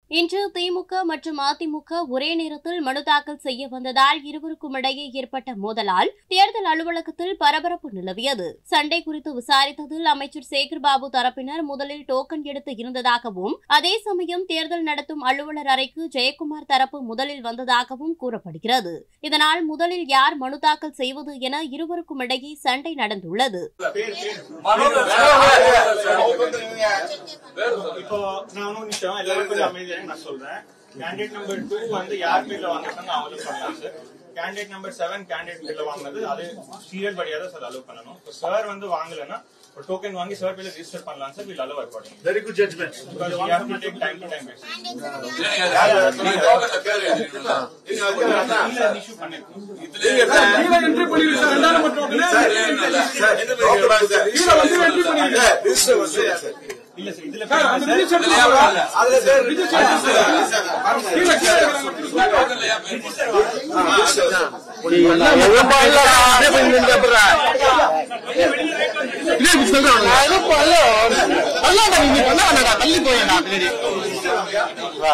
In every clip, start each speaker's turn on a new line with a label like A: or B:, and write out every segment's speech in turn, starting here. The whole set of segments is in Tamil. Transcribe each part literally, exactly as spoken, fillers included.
A: இன்று திமுக மற்றும் அதிமுக ஒரே நேரத்தில் மனு தாக்கல் செய்ய வந்ததால் இருவருக்கும் இடையே ஏற்பட்ட மோதலால் தேர்தல் அலுவலகத்தில் பரபரப்பு நிலவியது. சண்டை குறித்து விசாரித்ததில் அமைச்சர் சேகர்பாபு தரப்பினர் முதலில் டோக்கன் எடுத்து இருந்ததாகவும், அதே சமயம் தேர்தல் நடத்தும் அலுவலர் அறைக்கு ஜெயக்குமார் தரப்பு முதலில் வந்ததாகவும் கூறப்படுகிறது. இதனால் முதலில் யார் மனு தாக்கல் செய்வது என இருவருக்கும் இடையே சண்டை நடந்துள்ளது.
B: நான் சொல்றேன் கேண்டிடேட் நம்பர் டூ வந்து யார் பேர்ல வாங்கினாங்க அவங்களும் பண்ணலாம் sir. Candidate number seven candidate பேர்ல வாங்கினது அது சீரியல் படியா தான் சார் அலோவ் பண்ணணும். சார் வந்து வாங்கலன்னா ஒரு டோக்கன் வாங்கி சார் பேர்ல ரெஜிஸ்டர் பண்ணலாம் sir. Will allow according. Very good judgement. Because we have to take time to time basis. இல்ல இஷ்யூ பண்ணிருக்கோம். இதுல என்ட்ரி பண்ணிருங்க சார். ரெண்டாவது நம்பர் டோக்கன் சார். என்ன பண்ணுங்க சார்? இதுல வந்து என்ட்ரி பண்ணிருங்க. ரெஜிஸ்டர் வந்து சார். இல்ல சார் இதுல அந்த ரெஜிஸ்டர் இல்ல அதுல சார் ரெஜிஸ்டர் இல்ல டோக்கன்ல யா ரெஜிஸ்டர் எல்லாம் பால்ல ஆனே பண்ணிட்டு அப்புறம் இது சொல்றாங்க அது பால்ல நல்லா நீங்க பண்ணாடா தள்ளி போயடா பின்னாடி வா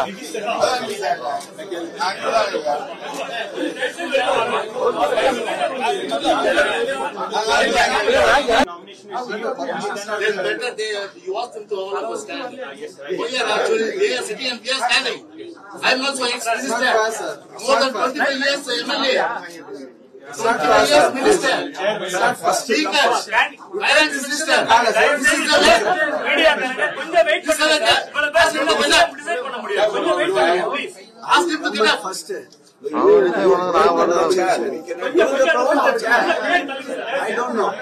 C: Then better they you ask them to all of us stand. We are actually they are sitting and we are standing. I am also ex-minister. More than twenty-five years M L A. twenty-five years minister. Speaker. Finance minister. This is the way. This is the way. Ask him to get up. Ask him to get up. First. I don't know.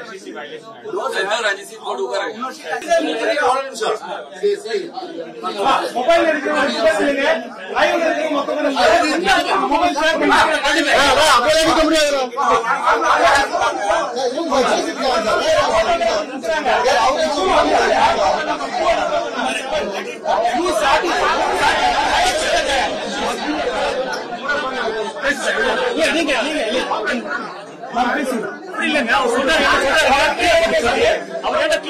C: நீங்க நீங்க நான் பேசி இல்லங்க அவர் சொல்றாரு அவர்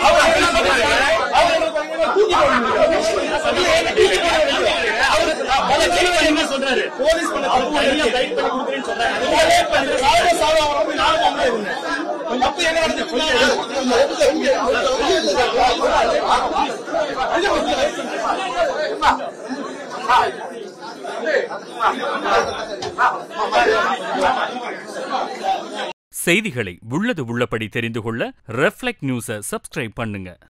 C: என்ன சொல்றாரு போலீஸ் பண்ண தனியா கைட் பண்ணி கொடுக்குறேன்னு சொல்றாரு. சாவ சாவ அவர் நாலு அம்மா இருந்தேன் அப்ப என்ன
D: செய்திகளை உள்ளது உள்ளபடி தெரிந்து கொள்ள ரெஃப்ளெக்ட் நியூஸை சப்ஸ்கிரைப் பண்ணுங்க.